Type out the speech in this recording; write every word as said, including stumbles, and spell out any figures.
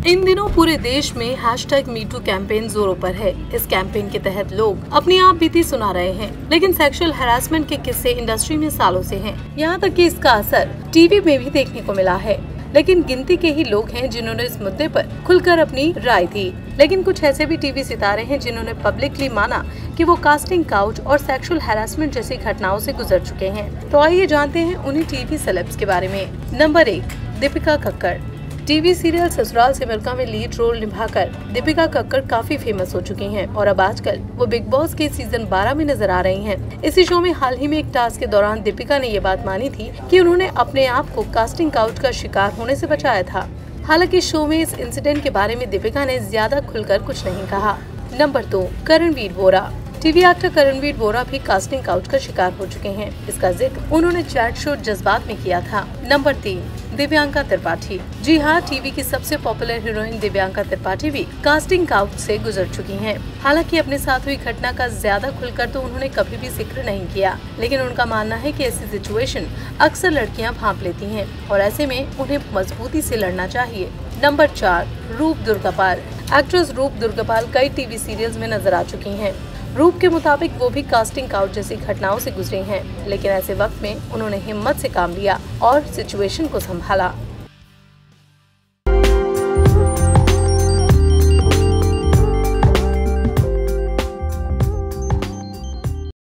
इन दिनों पूरे देश में हैशटैग मी टू कैंपेन जोरों पर है। इस कैंपेन के तहत लोग अपनी आप बीती सुना रहे हैं, लेकिन सेक्सुअल हैरेसमेंट के किस्से इंडस्ट्री में सालों से हैं। यहाँ तक कि इसका असर टीवी में भी देखने को मिला है, लेकिन गिनती के ही लोग हैं जिन्होंने इस मुद्दे पर खुलकर अपनी राय दी। लेकिन कुछ ऐसे भी टीवी सितारे हैं जिन्होंने पब्लिकली माना कि वो कास्टिंग काउच और सेक्सुअल हैरेसमेंट जैसी घटनाओं से गुजर चुके हैं। तो आइए जानते हैं उन्हीं टीवी सेलेब्स के बारे में। नंबर एक, दीपिका कक्कड़। टीवी सीरियल ससुराल से मिलकर में लीड रोल निभाकर दीपिका कक्कड़ काफी फेमस हो चुकी हैं और अब आजकल वो बिग बॉस के सीजन बारह में नजर आ रही हैं। इसी शो में हाल ही में एक टास्क के दौरान दीपिका ने ये बात मानी थी कि उन्होंने अपने आप को कास्टिंग काउच का शिकार होने से बचाया था। हालांकि शो में इस इंसिडेंट के बारे में दीपिका ने ज्यादा खुलकर कुछ नहीं कहा। नंबर दो, करणवीर बोरा। टीवी एक्टर करणवीर बोरा भी कास्टिंग काउच का शिकार हो चुके हैं। इसका जिक्र उन्होंने चैट शो जज्बात में किया था। नंबर तीन, दिव्यांका त्रिपाठी। जी हाँ, टीवी की सबसे पॉपुलर हीरोइन दिव्यांका त्रिपाठी भी कास्टिंग काउच से गुजर चुकी हैं। हालांकि अपने साथ हुई घटना का ज्यादा खुलकर तो उन्होंने कभी भी जिक्र नहीं किया, लेकिन उनका मानना है कि ऐसी सिचुएशन अक्सर लड़कियां भांप लेती हैं और ऐसे में उन्हें मजबूती से लड़ना चाहिए। नंबर चार, रूप दुर्गापाल। एक्ट्रेस रूप दुर्गापाल कई टीवी सीरियल्स में नजर आ चुकी हैं। रूप के मुताबिक वो भी कास्टिंग काउच जैसी घटनाओं से गुजरी हैं, लेकिन ऐसे वक्त में उन्होंने हिम्मत से काम लिया और सिचुएशन को संभाला।